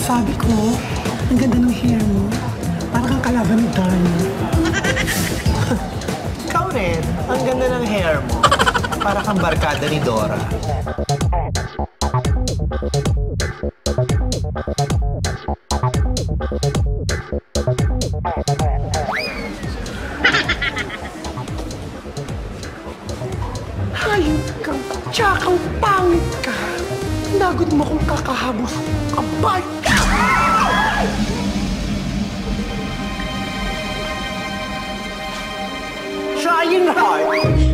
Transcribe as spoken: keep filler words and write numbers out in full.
Sabi ko, ang ganda ng hair mo. Parang kang kalaban ni Dani. Ikaw rin, ang ganda ng hair mo. Para kang barkada ni Dora. Hayop ka, tsakang pangit ka. Nagod mo kung kakahabos kabay ka. Trying hard.